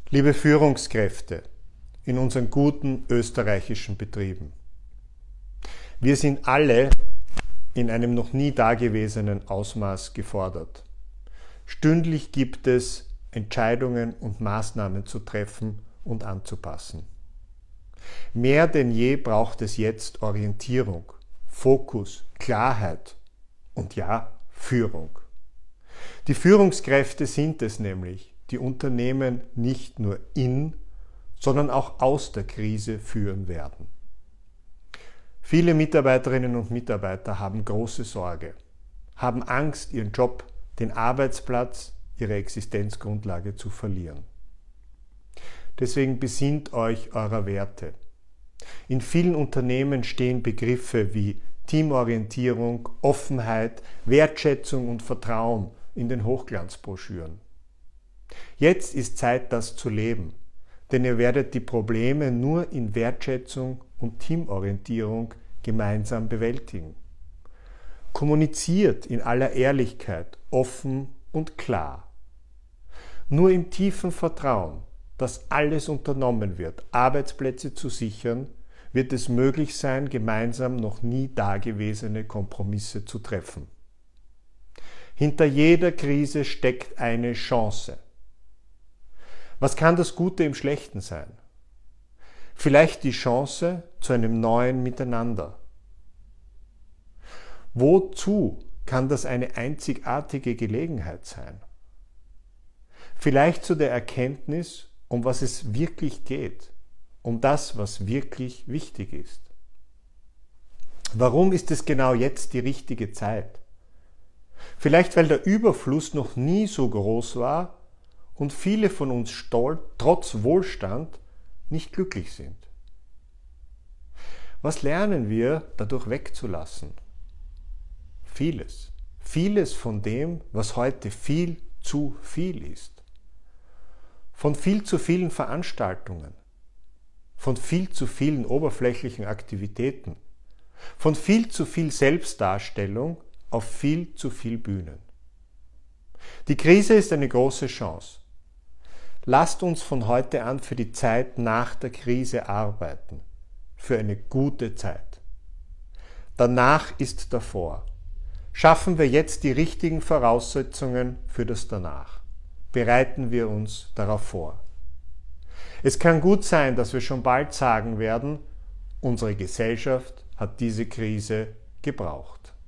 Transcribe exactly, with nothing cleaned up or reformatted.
Liebe Führungskräfte in unseren guten österreichischen Betrieben, wir sind alle in einem noch nie dagewesenen Ausmaß gefordert. Stündlich gibt es Entscheidungen und Maßnahmen zu treffen und anzupassen. Mehr denn je braucht es jetzt Orientierung, Fokus, Klarheit und ja, Führung. Die Führungskräfte sind es nämlich, die Unternehmen nicht nur in, sondern auch aus der Krise führen werden. Viele Mitarbeiterinnen und Mitarbeiter haben große Sorge, haben Angst, ihren Job, den Arbeitsplatz, ihre Existenzgrundlage zu verlieren. Deswegen besinnt euch eurer Werte. In vielen Unternehmen stehen Begriffe wie Teamorientierung, Offenheit, Wertschätzung und Vertrauen in den Hochglanzbroschüren. Jetzt ist Zeit, das zu leben, denn ihr werdet die Probleme nur in Wertschätzung und Teamorientierung gemeinsam bewältigen. Kommuniziert in aller Ehrlichkeit, offen und klar. Nur im tiefen Vertrauen, dass alles unternommen wird, Arbeitsplätze zu sichern, wird es möglich sein, gemeinsam noch nie dagewesene Kompromisse zu treffen. Hinter jeder Krise steckt eine Chance. Was kann das Gute im Schlechten sein? Vielleicht die Chance zu einem neuen Miteinander. Wozu kann das eine einzigartige Gelegenheit sein? Vielleicht zu der Erkenntnis, um was es wirklich geht, um das, was wirklich wichtig ist. Warum ist es genau jetzt die richtige Zeit? Vielleicht, weil der Überfluss noch nie so groß war und viele von uns stolz, trotz Wohlstand nicht glücklich sind. Was lernen wir dadurch wegzulassen? Vieles. Vieles von dem, was heute viel zu viel ist. Von viel zu vielen Veranstaltungen. Von viel zu vielen oberflächlichen Aktivitäten. Von viel zu viel Selbstdarstellung auf viel zu viel Bühnen. Die Krise ist eine große Chance. Lasst uns von heute an für die Zeit nach der Krise arbeiten. Für eine gute Zeit. Danach ist davor. Schaffen wir jetzt die richtigen Voraussetzungen für das Danach. Bereiten wir uns darauf vor. Es kann gut sein, dass wir schon bald sagen werden, unsere Gesellschaft hat diese Krise gebraucht.